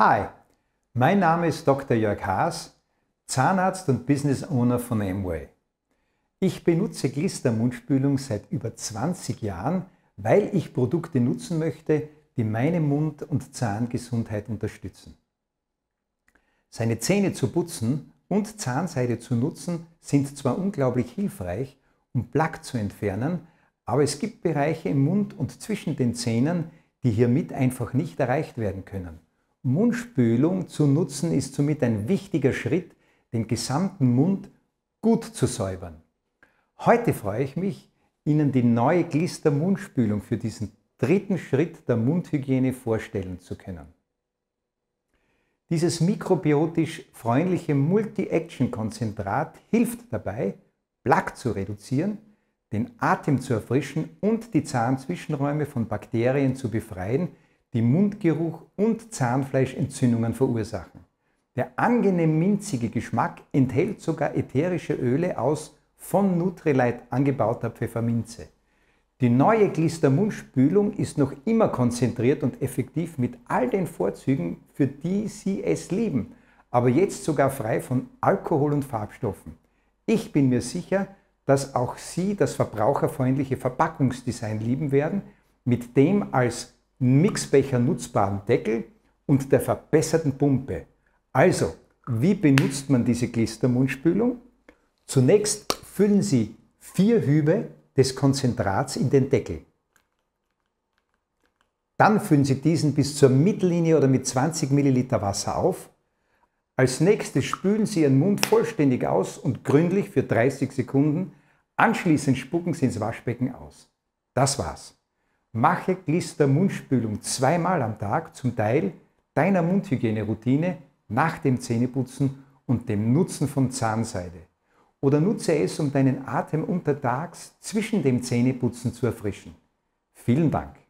Hi, mein Name ist Dr. Jörg Haas, Zahnarzt und Business Owner von Amway. Ich benutze Glister-Mundspülung seit über 20 Jahren, weil ich Produkte nutzen möchte, die meine Mund- und Zahngesundheit unterstützen. Seine Zähne zu putzen und Zahnseide zu nutzen sind zwar unglaublich hilfreich, um Plaque zu entfernen, aber es gibt Bereiche im Mund und zwischen den Zähnen, die hiermit einfach nicht erreicht werden können. Mundspülung zu nutzen ist somit ein wichtiger Schritt, den gesamten Mund gut zu säubern. Heute freue ich mich, Ihnen die neue Glister-Mundspülung für diesen dritten Schritt der Mundhygiene vorstellen zu können. Dieses mikrobiotisch freundliche Multi-Action-Konzentrat hilft dabei, Plaque zu reduzieren, den Atem zu erfrischen und die Zahnzwischenräume von Bakterien zu befreien, die Mundgeruch und Zahnfleischentzündungen verursachen. Der angenehm minzige Geschmack enthält sogar ätherische Öle aus von Nutrilite angebauter Pfefferminze. Die neue Glister-Mundspülung ist noch immer konzentriert und effektiv mit all den Vorzügen, für die Sie es lieben, aber jetzt sogar frei von Alkohol und Farbstoffen. Ich bin mir sicher, dass auch Sie das verbraucherfreundliche Verpackungsdesign lieben werden, mit dem als Mixbecher nutzbaren Deckel und der verbesserten Pumpe. Also, wie benutzt man diese Glister-Mundspülung? Zunächst füllen Sie 4 Hübe des Konzentrats in den Deckel. Dann füllen Sie diesen bis zur Mittellinie oder mit 20 ml Wasser auf. Als nächstes spülen Sie Ihren Mund vollständig aus und gründlich für 30 Sekunden. Anschließend spucken Sie ins Waschbecken aus. Das war's. Mache Glister-Mundspülung 2-mal am Tag zum Teil deiner Mundhygiene-Routine nach dem Zähneputzen und dem Nutzen von Zahnseide. Oder nutze es, um deinen Atem untertags zwischen dem Zähneputzen zu erfrischen. Vielen Dank.